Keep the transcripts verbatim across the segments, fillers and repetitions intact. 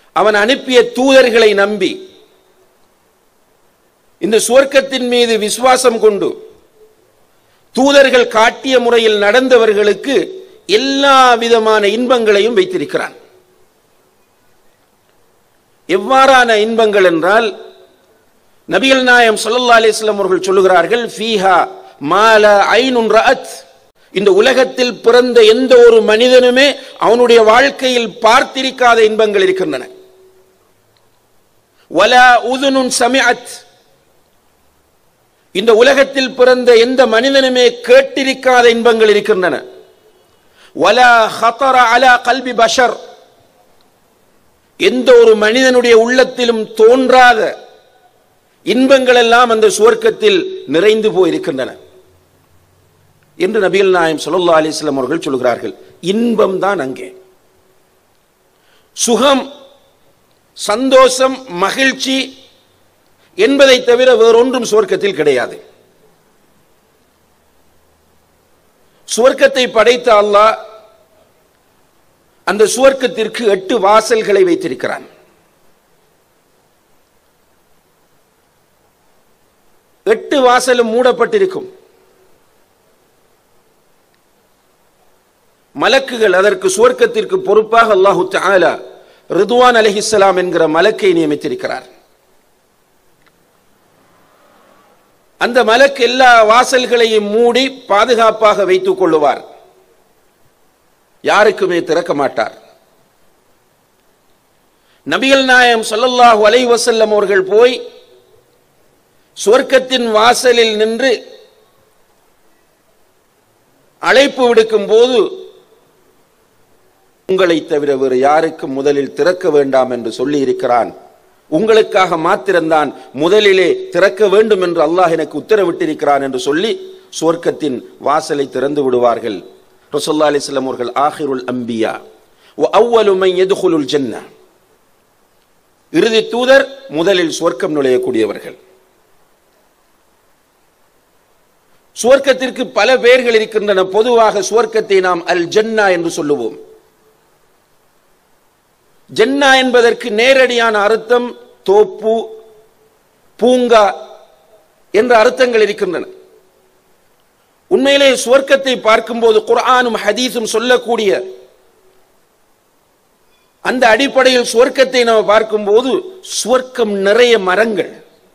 அவன் அனுப்பிய தூதர்களை நம்பி இந்த சுவர்க்கத்தின் மீது விசுவாசம் கொண்டு தூதர்கள் காட்டிய முறையில் நடந்தவர்களுக்கு எல்லா விதமான இன்பங்களையும் வைத்திருக்கிறான். எவ்வாறான இன்பங்கள் என்றால், நபிகள் நாயகம் ஸல்லல்லாஹு அலைஹி வஸல்லம் அவர்கள் சொல்லுகிறார்கள், ஃபீஹா மால ஐனுன் ரஅத், இந்த உலகத்தில் பிறந்த எந்த ஒரு மனிதனுமே அவனுடைய வாழ்க்கையில் பார்த்திருக்காத இன்பங்கள் இருக்கின்றன. வலா உதுனுன் சமிஅத், இந்த உலகத்தில் பிறந்த எந்த மனிதனுமே கேட்டிருக்காத இன்பங்கள் இருக்கின்றன. வலா ஹதர அலா கல்பி பஷர், எந்த ஒரு மனிதனுடைய உள்ளத்திலும் தோன்றாத இன்பங்கள் எல்லாம் அந்த சுவர்க்கத்தில் நிறைந்து போயிருக்கின்றன என்று நபிகள் நாயகம் ஸல்லல்லாஹு அலைஹி வஸல்லம் அவர்கள் சொல்கிறார்கள். இன்பம் தான் அங்கே. சுகம், சந்தோஷம், மகிழ்ச்சி என்பதை தவிர வேறொன்றும் சுவர்க்கத்தில் கிடையாது. சுவர்க்கத்தை படைத்த அல்லாஹ் அந்த சுவர்க்கத்திற்கு எட்டு வாசல்களை வைத்திருக்கிறான். எட்டு வாசலும் மூடப்பட்டிருக்கும். மலக்குகள் அதற்கு சுவர்க்கத்திற்கு பொறுப்பாக அல்லாஹு தஆலா ரிதுவான் அலைஹிஸ்ஸலாம் என்கிற மலக்கை நியமித்திருக்கிறார். அந்த மலக்கு எல்லா வாசல்களையும் மூடி பாதுகாப்பாக வைத்துக் கொள்ளுவார். யாருக்குமே திறக்க மாட்டார். நபிகள் நாயகம் ஸல்லல்லாஹு அலைஹி வஸல்லம் அவர்கள் போய் சுவர்க்கத்தின் வாசலில் நின்று அழைப்பு விடுக்கும் போது, உங்களை தவிர வேறு யாருக்கும் முதலில் திறக்க வேண்டாம் என்று சொல்லி இருக்கிறான். உங்களுக்காக மாத்திரம்தான் முதலிலே திறக்க வேண்டும் என்று அல்லாஹ் எனக்கு உத்தரவிட்டிருக்கிறான் என்று சொல்லி சுவர்க்கத்தின் வாசலை திறந்து விடுவார்கள். ரசூலுல்லாஹி அலைஹி வஸல்லம் அவர்கள் ஆகிருல் அம்பியா வ அவ்வலு மன் யதுகுலுல் ஜன்னah, இறுதி தூதர், முதலில் சுவர்க்கம் நுழையக்கூடியவர்கள். சுவர்க்கத்திற்கு பல பெயர்கள் இருக்கின்றன. பொதுவாக சுவர்க்கத்தை நாம் அல் ஜன்னா என்று சொல்லுவோம். ஜன்னா என்பதற்கு நேரடியான அர்த்தம் தோப்பு, பூங்கா என்ற அர்த்தங்கள் இருக்கின்றன. உண்மையிலே சுவர்க்கத்தை பார்க்கும்போது குர்ஆனும் ஹதீஸும் சொல்லக்கூடிய அந்த அடிப்படையில் சுவர்க்கத்தை நாம் பார்க்கும்போது சுவர்க்கம் நிறைய மரங்கள்,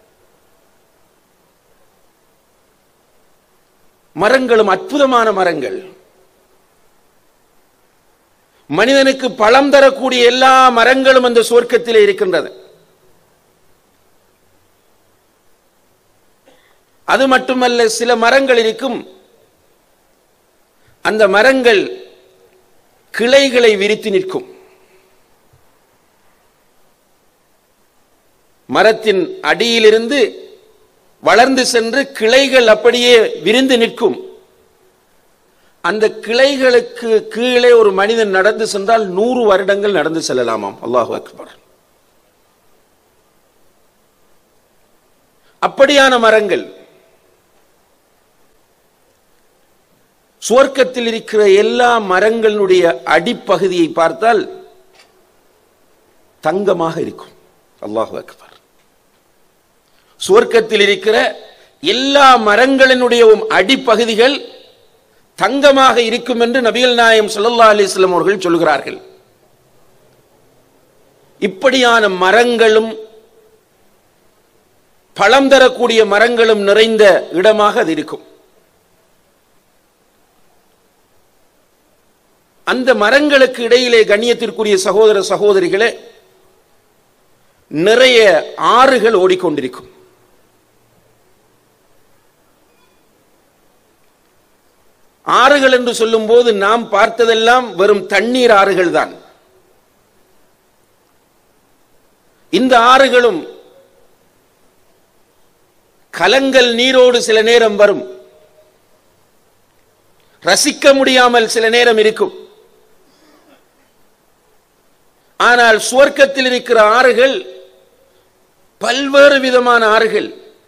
மரங்களும் அற்புதமான மரங்கள், மனிதனுக்கு பழம் தரக்கூடிய எல்லா மரங்களும் அந்த சுவர்க்கத்திலே இருக்கின்றது. அது மட்டுமல்ல, சில மரங்கள் இருக்கும், அந்த மரங்கள் கிளைகளை விரித்து நிற்கும். மரத்தின் அடியிலிருந்து வளர்ந்து சென்று கிளைகள் அப்படியே விரிந்து நிற்கும். அந்த கிளைகளுக்கு கீழே ஒரு மனிதன் நடந்து சென்றால் நூறு வருடங்கள் நடந்து செல்லலாமாம். அல்லாஹு அக்பர். அப்படியான மரங்கள். சுவர்க்கத்தில் இருக்கிற எல்லா மரங்களுடைய அடிப்பகுதியை பார்த்தால் தங்கமாக இருக்கும். அல்லாஹு அக்பர். சுவர்க்கத்தில் இருக்கிற எல்லா மரங்களினுடைய அடிப்பகுதிகள் தங்கமாக இருக்கும் என்று நபிகள் நாயகம் ஸல்லல்லாஹு அலைஹி வஸல்லம் அவர்கள் சொல்கிறார்கள். இப்படியான மரங்களும் பழம் தரக்கூடிய மரங்களும் நிறைந்த இடமாக அது இருக்கும். அந்த மரங்களுக்கு இடையிலே கண்ணியத்திற்குரிய சகோதர சகோதரிகளே நிறைய ஆறுகள் ஓடிக்கொண்டிருக்கும். ஆறுகள் என்று சொல்லும் போது நாம் பார்த்ததெல்லாம் வெறும் தண்ணீர் ஆறுகள் தான். இந்த ஆறுகளும் கலங்கல் நீரோடு சில நேரம் வரும், ரசிக்க முடியாமல் சில நேரம் இருக்கும். ஆனால் சுவர்க்கத்தில் இருக்கிற ஆறுகள் பல்வேறு விதமான ஆறுகள்.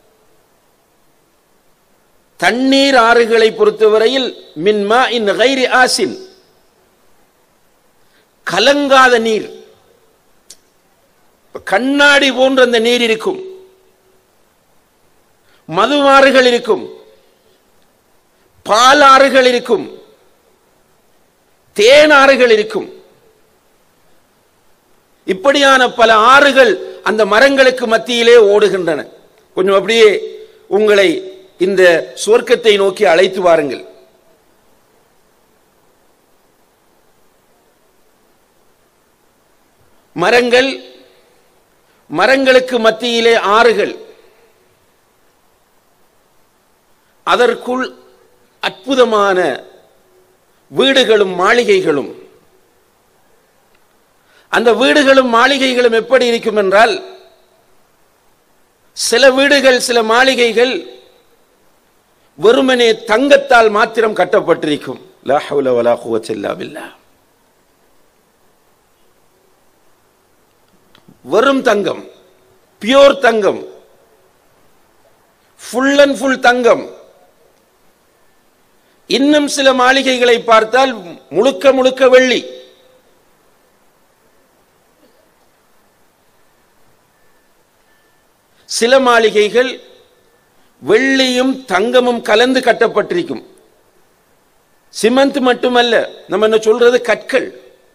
தண்ணீர் ஆறுகளை பொறுத்தவரையில் மின் மாஇன் கைரி ஆசின், கலங்காத நீர். கண்ணாடி போன்ற அந்த நீர் இருக்கும், மதுவாறுகள் இருக்கும், பாலாறுகள் இருக்கும், தேனாறுகள் இருக்கும். இப்படியான பல ஆறுகள் அந்த மரங்களுக்கு மத்தியிலே ஓடுகின்றன. கொஞ்சம் அப்படியே உங்களை இந்த சுவர்க்கத்தை நோக்கி அழைத்து வாருங்கள். மரங்கள், மரங்களுக்கு மத்தியிலே ஆறுகள், அதற்குள் அற்புதமான வீடுகளும் மாளிகைகளும். அந்த வீடுகளும் மாளிகைகளும் எப்படி இருக்கும் என்றால், சில வீடுகள் சில மாளிகைகள் வெறுமனே தங்கத்தால் மாத்திரம் கட்டப்பட்டிருக்கும். லா ஹவ்ல வலா குவத்த இல்லா பில்லாஹ். வெறும் தங்கம், பியூர் தங்கம், ஃபுல் அண்ட் ஃபுல் தங்கம். இன்னும் சில மாளிகைகளை பார்த்தால் முழுக்க முழுக்க வெள்ளி. சில மாளிகைகள் வெள்ளியும் தங்கமும் கலந்து கட்டப்பட்டிருக்கும். சிமெண்ட் மட்டுமல்ல, நம்ம என்ன சொல்றது, கற்கள்.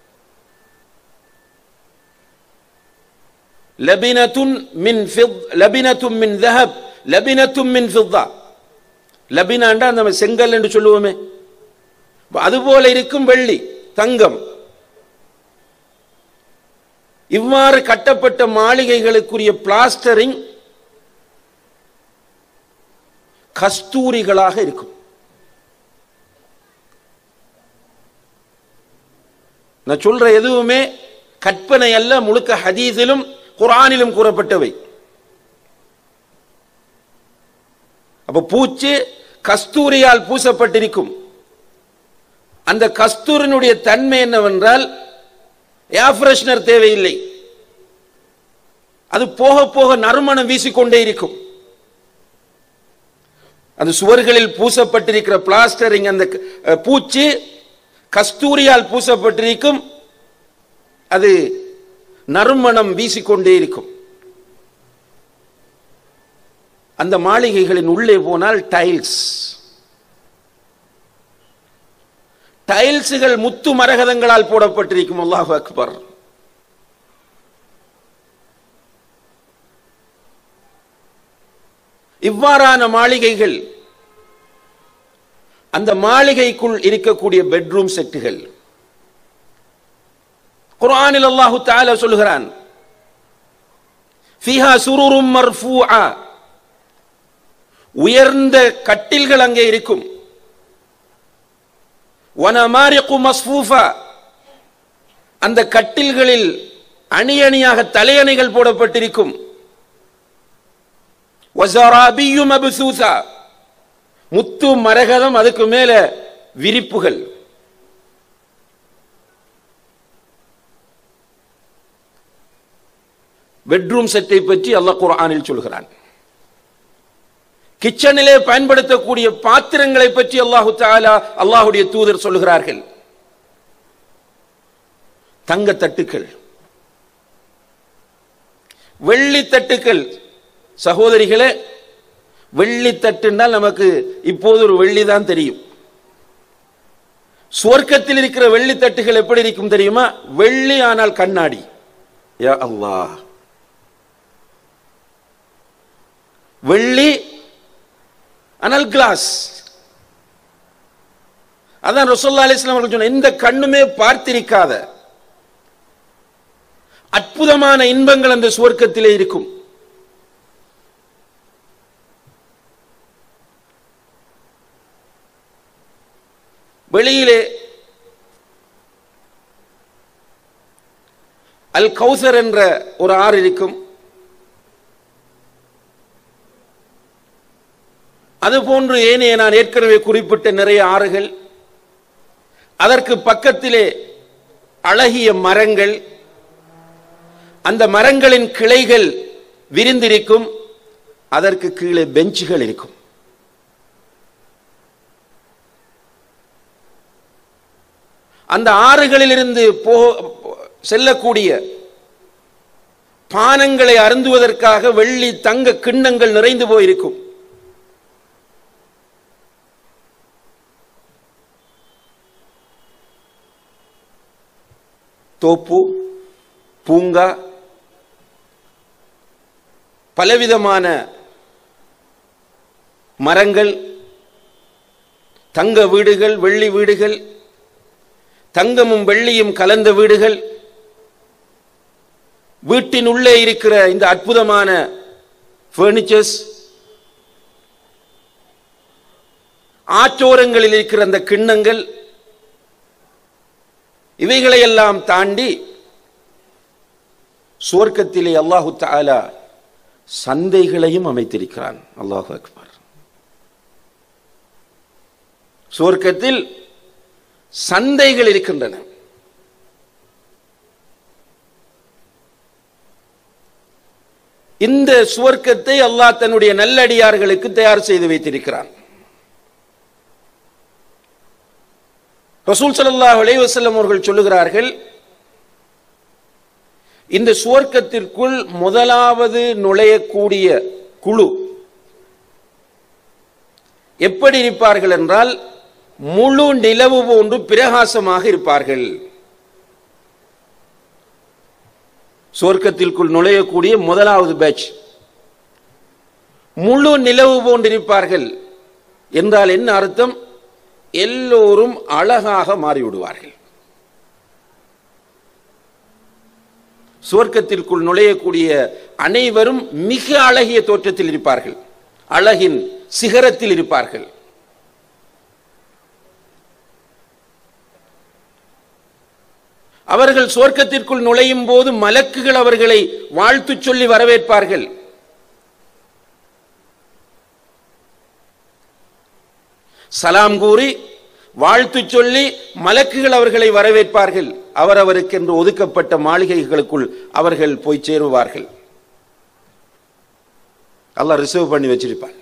லபினத்துன் மின் ஃபித் லபினத்துன் மின் ذهب லபினத்துன் மின் ஃபித்தா. லபினாண்டா நம்ம செங்கல் என்று சொல்லுவோமே, அதுபோல இருக்கும் வெள்ளி, தங்கம். இவ்வாறு கட்டப்பட்ட மாளிகைகளுக்குரிய பிளாஸ்டரிங் கஸ்தூரிகளாக இருக்கும். நான் சொல்ற எதுவுமே கற்பனை அல்ல, முழுக்க ஹதீஸிலும் குர்ஆனிலும் கூறப்பட்டவை. அப்ப பூச்சி கஸ்தூரியால் பூசப்பட்டிருக்கும். அந்த கஸ்தூரினுடைய தன்மை என்னவென்றால், ஏர் ஃப்ரெஷ்னர் தேவையில்லை, அது போக போக நறுமணம் வீசிக்கொண்டே இருக்கும். அந்த சுவர்களில் பூசப்பட்டிருக்கிற பிளாஸ்டரிங், அந்த பூச்சி கஸ்தூரியால் பூசப்பட்டிருக்கும், அது நறுமணம் வீசிக்கொண்டே இருக்கும். அந்த மாளிகைகளின் உள்ளே போனால் டைல்ஸ், டைல்ஸுகள் முத்து மரகதங்களால் போடப்பட்டிருக்கும். அல்லாஹு அக்பர். இவ்வாறான மாளிகைகள், அந்த மாளிகைக்குள் இருக்கக்கூடிய பெட்ரூம் செட்டுகள். குர்ஆனில் அல்லாஹு தஆலா சொல்கிறான், ஃபீஹா சுருரும் மர்ஃபூஆ, உயர்ந்த கட்டில்கள் அங்கே இருக்கும். வனமாரிகு மஸ்ஃபூஃபா, அந்த கட்டில்களில் அணி அணியாக தலையணைகள் போடப்பட்டிருக்கும். வஸராபியு மப்சூஸா, முத்து மரகதம், அதுக்கு மேல விரிப்புகள். பெட்ரூம் செட்டை பற்றி அல்லாஹ் குர்ஆனில் சொல்கிறான். கிச்சனிலே பயன்படுத்தக்கூடிய பாத்திரங்களை பற்றி அல்லாஹு தஆலா, அல்லாஹ்வுடைய தூதர் சொல்கிறார்கள். தங்க தட்டுக்கள், வெள்ளி தட்டுக்கள். சகோதரிகளே, வெள்ளி தட்டுனால் நமக்கு இப்போது ஒரு வெள்ளி தான் தெரியும். சுவர்க்கத்தில் இருக்கிற வெள்ளி தட்டுகள் எப்படி இருக்கும் தெரியுமா? வெள்ளி ஆனால் கண்ணாடி. யா அல்லாஹ், வெள்ளி ஆனால் கிளாஸ். அதான் ரசூலுல்லாஹி அலைஹி வஸல்லம் அவர்கள் சொன்ன, இந்த கண்ணுமே பார்த்திருக்காத அற்புதமான இன்பங்கள் அந்த சுவர்க்கத்திலே இருக்கும். வெளியிலே அல் கௌசர் என்ற ஒரு ஆறு இருக்கும். அதுபோன்று ஏனைய நான் ஏற்கனவே குறிப்பிட்ட நிறைய ஆறுகள், அதற்கு பக்கத்திலே அழகிய மரங்கள், அந்த மரங்களின் கிளைகள் விரிந்திருக்கும், அதற்கு கீழே பெஞ்சுகள் இருக்கும். அந்த ஆறுகளிலிருந்து போ செல்லக்கூடிய பானங்களை அருந்துவதற்காக வெள்ளி தங்க கிண்ணங்கள் நிறைந்து போயிருக்கும். தோப்பு, பூங்கா, பலவிதமான மரங்கள், தங்க வீடுகள், வெள்ளி வீடுகள், தங்கமும் வெள்ளியும் கலந்த வீடுகள், வீட்டின் உள்ளே இருக்கிற இந்த அற்புதமான பர்னிச்சர்ஸ், ஆற்றோரங்களில் இருக்கிற அந்த கிண்ணங்கள், இவைகளையெல்லாம் தாண்டி சுவர்க்கத்திலே அல்லாஹு தஆலா சந்தைகளையும் அமைத்திருக்கிறான். அல்லாஹு அக்பர். சுவர்க்கத்தில் சந்தைகள் இருக்கின்றன. இந்த சுவர்க்கத்தை அல்லாஹ் தன்னுடைய நல்லடியார்களுக்கு தயார் செய்து வைத்திருக்கிறான். ரசூல் ஸல்லல்லாஹு அலைஹி வஸல்லம் அவர்கள் சொல்லுகிறார்கள், இந்த சுவர்க்கத்திற்குள் முதலாவது நுழையக்கூடிய குழு எப்படி இருப்பார்கள் என்றால், முழு நிலவு போன்று பிரகாசமாக இருப்பார்கள். சுவர்க்கத்திற்குள் நுழையக்கூடிய முதலாவது பேட்ச் முழு நிலவு போன்றிருப்பார்கள் என்றால் என்ன அர்த்தம்? எல்லோரும் அழகாக மாறிவிடுவார்கள். சுவர்க்கத்திற்குள் நுழையக்கூடிய அனைவரும் மிக அழகிய தோற்றத்தில் இருப்பார்கள், அழகின் சிகரத்தில் இருப்பார்கள். அவர்கள் சுவர்க்கத்திற்குள் நுழையும் போது மலக்குகள் அவர்களை வாழ்த்து சொல்லி வரவேற்பார்கள். சலாம் கூறி வாழ்த்து சொல்லி மலக்குகள் அவர்களை வரவேற்பார்கள். அவரவருக்கு என்று ஒதுக்கப்பட்ட மாளிகைகளுக்குள் அவர்கள் போய் சேருவார்கள். அல்லாஹ் ரிசர்வ் பண்ணி வச்சிருப்பார்.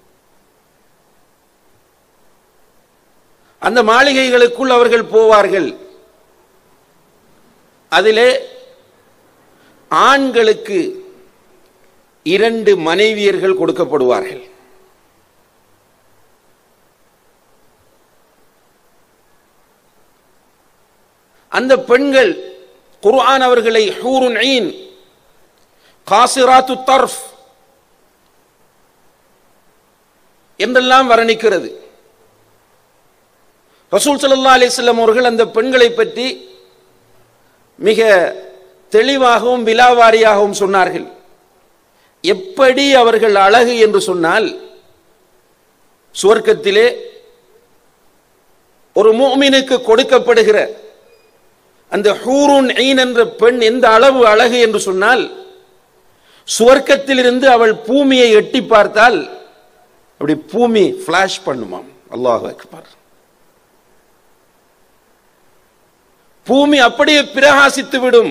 அந்த மாளிகைகளுக்குள் அவர்கள் போவார்கள். அதிலே ஆண்களுக்கு இரண்டு மனைவியர்கள் கொடுக்கப்படுவார்கள். அந்த பெண்கள் குர்ஆன் அவர்களை ஹூருன் ஈன், காசிராத்து தர்ஃப் என்றெல்லாம் வர்ணிக்கிறது. ரசூல் ஸல்லல்லாஹு அலைஹி வஸல்லம் அவர்கள் அந்த பெண்களை பற்றி மிக தெளிவாகவும் விலாவாரியாகவும் சொன்னார்கள். எப்படி அவர்கள் அழகு என்று சொன்னால், சுவர்க்கத்திலே ஒரு முஃமினுக்கு கொடுக்கப்படுகிற அந்த ஹூருன் ஈன் என்ற பெண் எந்த அளவு அழகு என்று சொன்னால், சுவர்க்கத்திலிருந்து அவள் பூமியை எட்டி பார்த்தால் அப்படி பூமி ஃபிளாஷ் பண்ணுமாம். அல்லாஹு அக்பர். பூமி அப்படியே பிரகாசித்து விடும்.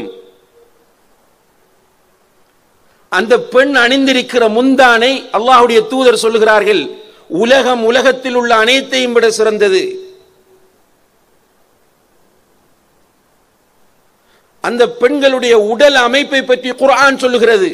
அந்த பெண் அணிந்திருக்கிற முந்தானை அல்லாஹ்வுடைய தூதர் சொல்லுகிறார்கள், உலகம் உலகத்தில் உள்ள அனைத்தையும் விட சிறந்தது. அந்த பெண்களுடைய உடல் அமைப்பை பற்றி குர்ஆன் சொல்லுகிறது.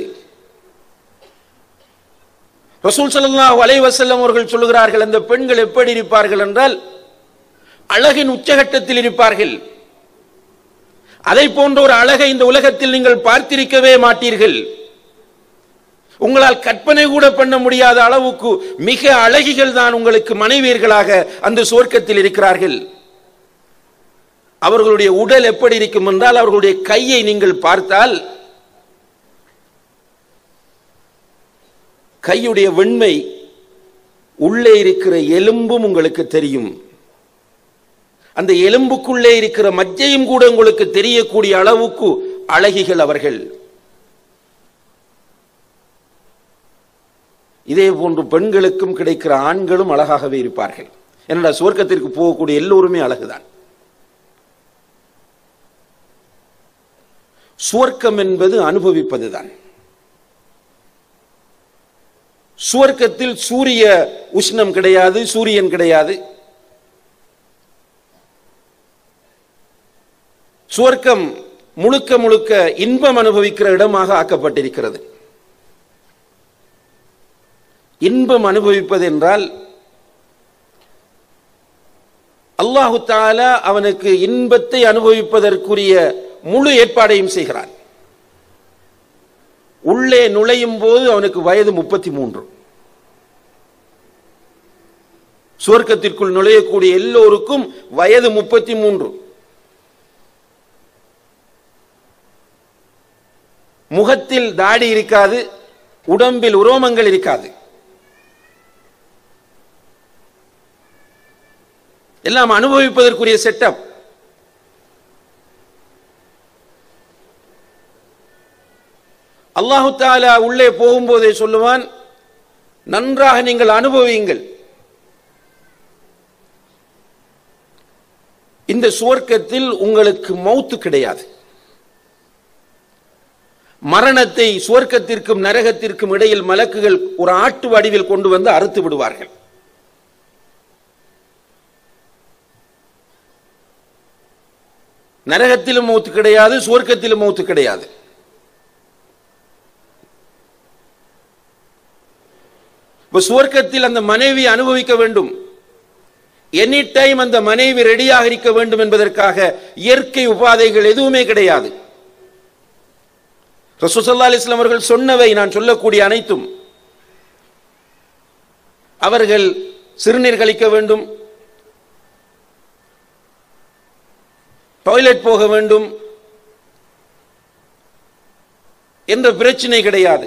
ரசூல் ஸல்லல்லாஹு அலைஹி வஸல்லம் அவர்கள் சொல்லுகிறார்கள், அந்த பெண்கள் எப்படி இருப்பார்கள் என்றால், அழகின் உச்சகட்டத்தில் இருப்பார்கள். அதை போன்ற ஒரு அழகை இந்த உலகத்தில் நீங்கள் பார்த்திருக்கவே மாட்டீர்கள். உங்களால் கற்பனை கூட பண்ண முடியாத அளவுக்கு மிக அழகிகள் தான் உங்களுக்கு மனைவியர்களாக அந்த சுவர்க்கத்தில் இருக்கிறார்கள். அவர்களுடைய உடல் எப்படி இருக்கும் என்றால், அவர்களுடைய கையை நீங்கள் பார்த்தால் கையுடைய வெண்மை, உள்ளே இருக்கிற எலும்பும் உங்களுக்கு தெரியும். அந்த எலும்புக்குள்ளே இருக்கிற மஜ்ஜையும் கூட உங்களுக்கு தெரியக்கூடிய அளவுக்கு அழகிகள் அவர்கள். இதே போன்று பெண்களுக்கும் கிடைக்கிற ஆண்களும் அழகாகவே இருப்பார்கள். என்னடா, சுவர்க்கத்திற்கு போகக்கூடிய எல்லோருமே அழகுதான். சுவர்க்கம் என்பது அனுபவிப்பதுதான். சுவர்க்கத்தில் சூரிய உஷ்ணம் கிடையாது, சூரியன் கிடையாது. சுவர்க்கம் முழுக்க முழுக்க இன்பம் அனுபவிக்கிற இடமாக ஆக்கப்பட்டிருக்கிறது. இன்பம் அனுபவிப்பது என்றால் அல்லாஹு தஆலா அவனுக்கு இன்பத்தை அனுபவிப்பதற்குரிய முழு ஏற்பாடையும் செய்கிறான். உள்ளே நுழையும் போது அவனுக்கு வயது முப்பத்தி மூன்று. சுவர்க்கத்திற்குள் நுழையக்கூடிய எல்லோருக்கும் வயது முப்பத்தி மூன்று. முகத்தில் தாடி இருக்காது, உடம்பில் உரோமங்கள் இருக்காது, எல்லாம் அனுபவிப்பதற்குரிய செட்டப். அல்லாஹு தஆலா உள்ளே போகும்போதே சொல்லுவான், நன்றாக நீங்கள் அனுபவியுங்கள். இந்த சுவர்க்கத்தில் உங்களுக்கு மௌத்து கிடையாது. மரணத்தை சுவர்க்கத்திற்கும் நரகத்திற்கும் இடையில் மலக்குகள் ஒரு ஆட்டு வடிவில் கொண்டு வந்து அறுத்து விடுவார்கள். நரகத்திலும் மௌத்து கிடையாது, சுவர்க்கத்திலும் மௌத்து கிடையாது. சுவர்க்கத்தில் அந்த மனைவி அனுபவிக்க வேண்டும், எனி டைம் அந்த மனைவி ரெடியாக இருக்க வேண்டும் என்பதற்காக இயற்கை உபாதைகள் எதுவுமே கிடையாது. ரசூல் ஸல்லல்லாஹு அலைஹி வஸல்லம் அவர்கள் சொன்னவை நான் சொல்லக்கூடிய அனைத்தும். அவர்கள் சிறுநீர் கழிக்க வேண்டும், டாய்லெட் போக வேண்டும் என்ற பிரச்சனை கிடையாது.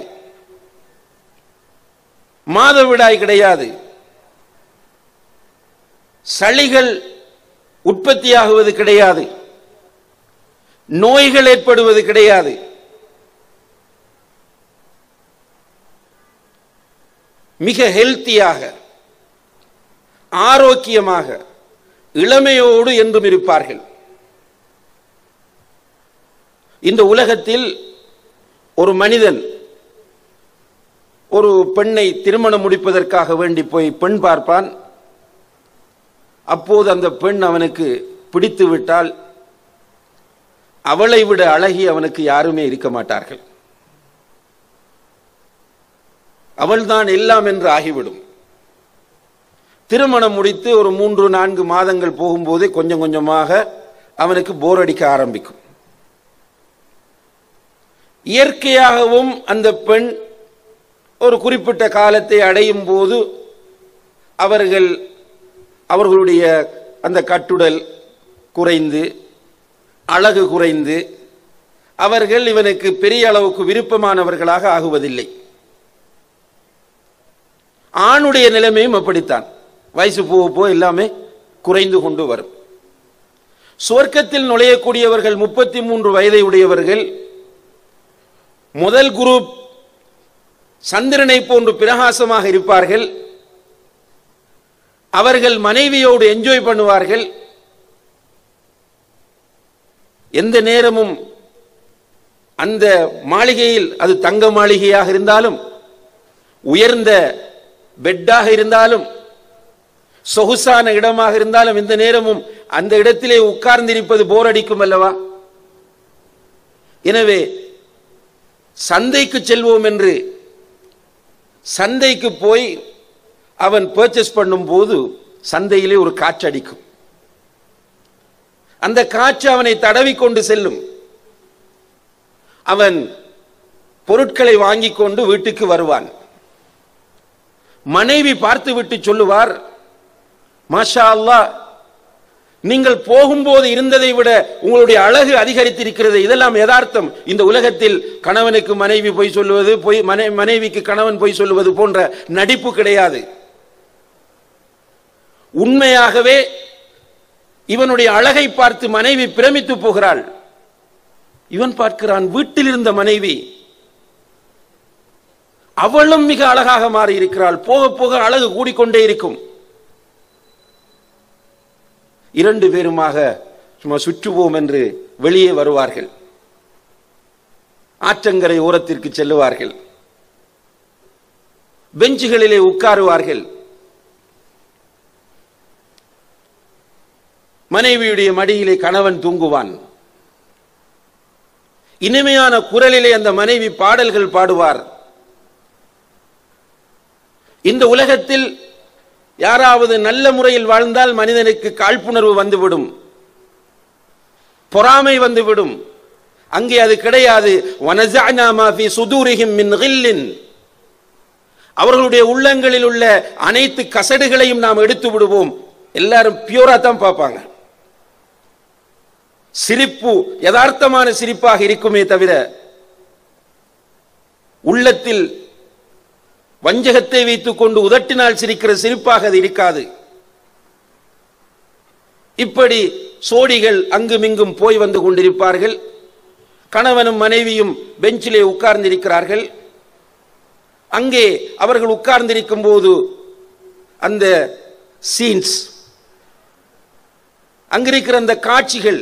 மாதவிடாய் கிடையாது. சளிகள் உற்பத்தியாகுவது கிடையாது. நோய்கள் ஏற்படுவது கிடையாது. மிக ஹெல்த்தியாக, ஆரோக்கியமாக, இளமையோடு என்றும் இருப்பார்கள். இந்த உலகத்தில் ஒரு மனிதன் ஒரு பெண்ணை திருமணம் முடிப்பதற்காக வேண்டி போய் பெண் பார்ப்பான். அப்போது அந்த பெண் அவனுக்கு பிடித்து விட்டால் அவளை விட அழகி அவனுக்கு யாருமே இருக்க மாட்டார்கள். அவள்தான் எல்லாம் என்று ஆகிவிடும். திருமணம் முடித்து ஒரு மூன்று நான்கு மாதங்கள் போகும்போதே கொஞ்சம் கொஞ்சமாக அவனுக்கு போர் அடிக்க ஆரம்பிக்கும். இயற்கையாகவும் அந்த பெண் ஒரு குறிப்பிட்ட காலத்தை அடையும் போது அவர்கள் அவர்களுடைய அந்த கட்டுடல் குறைந்து, அழகு குறைந்து, அவர்கள் இவனுக்கு பெரிய அளவுக்கு விருப்பமானவர்களாக ஆகுவதில்லை. ஆணுடைய நிலைமையும் அப்படித்தான். வயசு போக போக எல்லாமே குறைந்து கொண்டு வரும். சுவர்க்கத்தில் நுழையக்கூடியவர்கள் முப்பத்தி மூன்று வயதை உடையவர்கள். முதல் குரூப் சந்திரனை போன்று பிரகாசமாக இருப்பார்கள். அவர்கள் மனைவியோடு என்ஜாய் பண்ணுவார்கள். எந்த நேரமும் அந்த மாளிகையில், அது தங்க மாளிகையாக இருந்தாலும், உயர்ந்த பெட்டாக இருந்தாலும், சொகுசான இடமாக இருந்தாலும், எந்த நேரமும் அந்த இடத்திலே உட்கார்ந்திருப்பது போர் அடிக்கும் அல்லவா? எனவே சந்தைக்கு செல்வோம் என்று சந்தைக்கு போய் அவன் பர்ச்சேஸ் பண்ணும் போது சந்தையிலே ஒரு காற்று அடிக்கும். அந்த காற்று அவனை தடவி கொண்டு செல்லும். அவன் பொருட்களை வாங்கி கொண்டு வீட்டுக்கு வருவான். மனைவி பார்த்துவிட்டு சொல்லுவார், மாஷா அல்லாஹ், நீங்கள் போகும்போது இருந்ததை விட உங்களுடைய அழகு அதிகரித்திருக்கிறது. இதெல்லாம் யதார்த்தம். இந்த உலகத்தில் கணவனுக்கு மனைவி பொய் சொல்லுவது, பொய் மனைவிக்கு கணவன் பொய் சொல்லுவது போன்ற நடிப்பு கிடையாது. உண்மையாகவே இவனுடைய அழகை பார்த்து மனைவி பிரமித்து போகிறாள். இவன் பார்க்கிறான், வீட்டில் இருந்த மனைவி அவளும் மிக அழகாக மாறி இருக்கிறாள். போக போக அழகு கூடிக்கொண்டே இருக்கும். இரண்டு பேருமாக சும்மா சுற்றுவோம் என்று வெளியே வருவார்கள். ஆற்றங்கரை ஓரத்திற்கு செல்லுவார்கள். பெஞ்சுகளிலே உட்காருவார்கள். மனைவியுடைய மடியிலே கணவன் தூங்குவான். இனிமையான குரலிலே அந்த மனைவி பாடல்கள் பாடுவார். இந்த உலகத்தில் யாராவது நல்ல முறையில் வாழ்ந்தால் மனிதனுக்கு காழ்ப்புணர்வு வந்துவிடும், பொறாமை வந்துவிடும். அங்கே அது கிடையாது. வனஸஅனா மா ஃபீ சுதூரிஹிம் மின் கில்லின், அவர்களுடைய உள்ளங்களில் உள்ள அனைத்து கசடுகளையும் நாம் எடுத்து விடுவோம். எல்லாரும் பியூரா தான் பார்ப்பாங்க. சிரிப்பு யதார்த்தமான சிரிப்பாக இருக்குமே தவிர உள்ளத்தில் வஞ்சகத்தை வைத்துக் கொண்டு உதட்டினால் சிரிக்கிற சிரிப்பாக அது இருக்காது. இப்படி சோடிகள் அங்குமிங்கும் போய் வந்து கொண்டிருப்பார்கள். கணவனும் மனைவியும் பெஞ்சிலே உட்கார்ந்திருக்கிறார்கள். அங்கே அவர்கள் உட்கார்ந்திருக்கும் போது அந்த சீன்ஸ், அங்கிருக்கிற அந்த காட்சிகள்,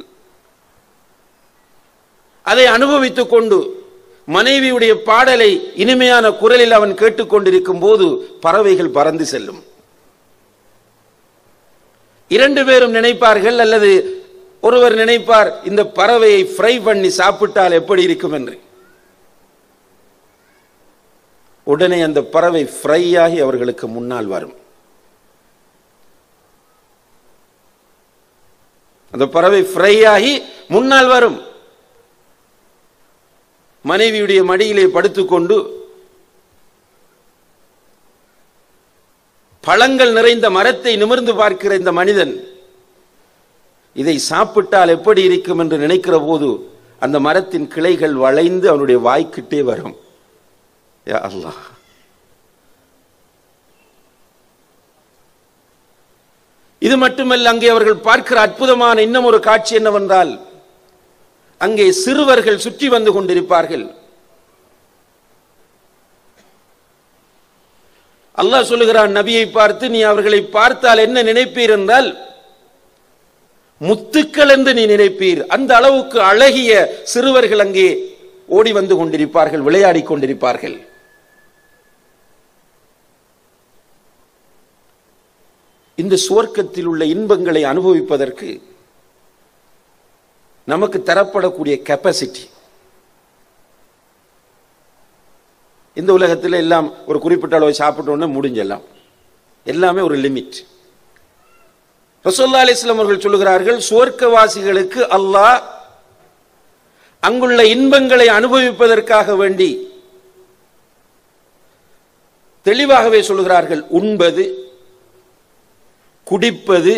அதை அனுபவித்துக் கொண்டு மனைவியுடைய பாடலை இனிமையான குரலில் அவன் கேட்டுக்கொண்டிருக்கும் போது பறவைகள் பறந்து செல்லும். இரண்டு பேரும் நினைப்பார்கள், அல்லது ஒருவர் நினைப்பார், இந்த பறவையை ஃப்ரை பண்ணி சாப்பிட்டால் எப்படி இருக்கும் என்று. உடனே அந்த பறவை ஃப்ரை ஆகி அவர்களுக்கு முன்னால் வரும். அந்த பறவை ஃப்ரை ஆகி முன்னால் வரும். மனைவியுடைய மடியிலே படுத்துக்கொண்டு பழங்கள் நிறைந்த மரத்தை நிமிர்ந்து பார்க்கிற இந்த மனிதன் இதை சாப்பிட்டால் எப்படி இருக்கும் என்று நினைக்கிற போது அந்த மரத்தின் கிளைகள் வளைந்து அவனுடைய வாய்க்கிட்டே வரும். யா அல்லாஹ், இது மட்டுமல்ல, அங்கே அவர்கள் பார்க்கிற அற்புதமான இன்னும் ஒரு காட்சி என்னவென்றால், அங்கே சிறுவர்கள் சுற்றி வந்து கொண்டிருப்பார்கள். அல்லாஹ் சொல்லுகிறான் நபியை பார்த்து, நீ அவர்களை பார்த்தால் என்ன நினைப்பீர் என்றால் முத்துக்கள் என்று நீ நினைப்பீர். அந்த அளவுக்கு அழகிய சிறுவர்கள் அங்கே ஓடி வந்து கொண்டிருப்பார்கள், விளையாடி கொண்டிருப்பார்கள். இந்த சுவர்க்கத்தில் உள்ள இன்பங்களை அனுபவிப்பதற்கு நமக்கு தரப்படக்கூடிய கெப்பாசிட்டி, இந்த உலகத்தில் எல்லாம் ஒரு குறிப்பிட்ட அளவு சாப்பிட்டோன்னு முடிஞ்செல்லாம், எல்லாமே ஒரு லிமிட். ரசூலுல்லாஹி அலைஹி வஸல்லம் அவர்கள் சொல்லுகிறார்கள், சுவர்க்கவாசிகளுக்கு அல்லாஹ் அங்குள்ள இன்பங்களை அனுபவிப்பதற்காக வேண்டி தெளிவாகவே சொல்லுகிறார்கள், உண்பது, குடிப்பது,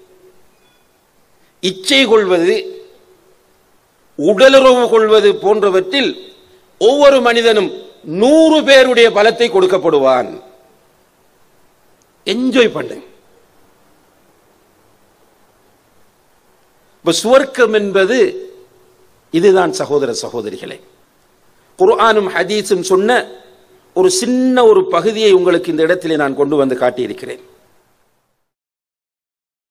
இச்சை கொள்வது, உடலுறவு கொள்வது போன்றவற்றில் ஒவ்வொரு மனிதனும் நூறு பேருடைய பலத்தை கொடுக்கப்படுவான். என்ஜாய் பண்ணு. சுவர்க்கம் என்பது இதுதான் சகோதர சகோதரிகளே. குர்ஆனும் ஹதீஸும் சொன்ன ஒரு சின்ன ஒரு பகுதியை உங்களுக்கு இந்த இடத்திலே நான் கொண்டு வந்து காட்டியிருக்கிறேன்.